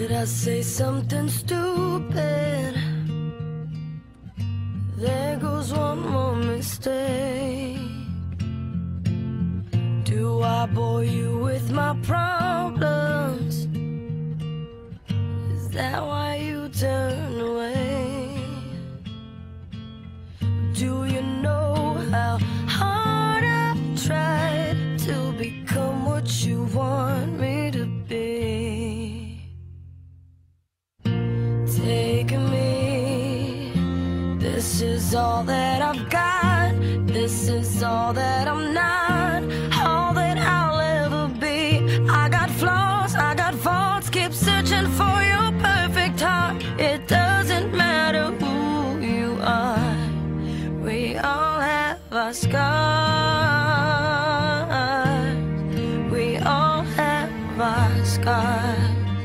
Did I say something stupid? There goes one more mistake. Do I bore you with my problems? Is that why you turn away? Do you know how hard I've tried to become what you want me to be? Take me. This is all that I've got. This is all that I'm not. All that I'll ever be. I got flaws, I got faults. Keep searching for your perfect heart. It doesn't matter who you are. We all have our scars. We all have our scars.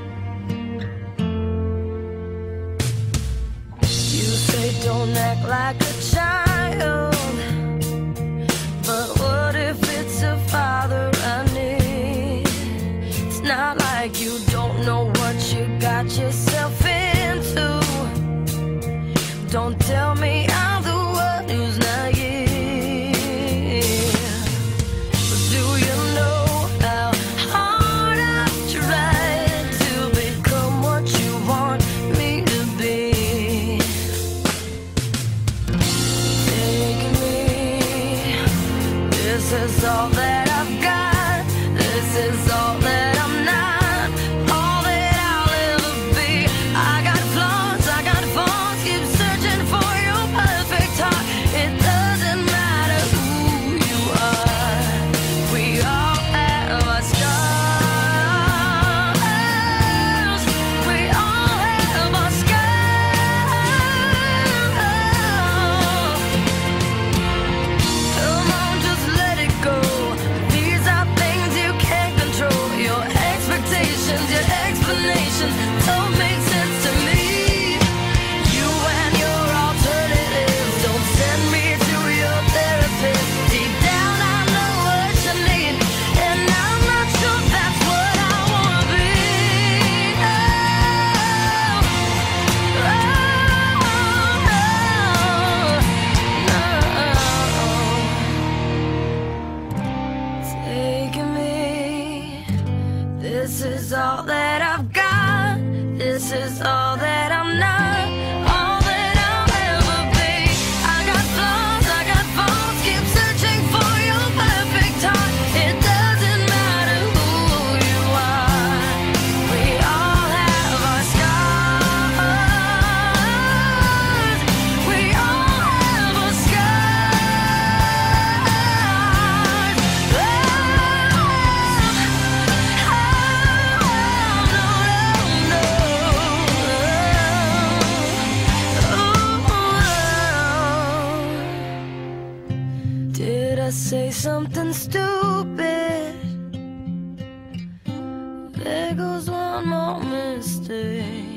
Don't act like a child, but what if it's a father I need? It's not like you don't know what you got yourself into. Don't tell me I'm the one who's naive. But do you know how hard I've tried to become what you want me to be? This is all that I've got. This is all that I'm not. All that I'll ever be. I got flaws, I got faults. Keep searching for your perfect heart. It doesn't matter who you are. We all have our scars. We all have our scars. Come on, just let it go. These are things you can't control. Your expectations, your explanations don't make sense to me. You and your alternatives don't send me to your therapist. Deep down I know what you need, and I'm not sure that's what I wanna be. Take me. This is all that I've got. This is all that I'm not. All that I'll ever be. I got flaws, I got faults. Keep searching for your perfect heart. It doesn't matter who you are. We all have our scars. We all have our scars. Did I say something stupid? There goes one more mistake.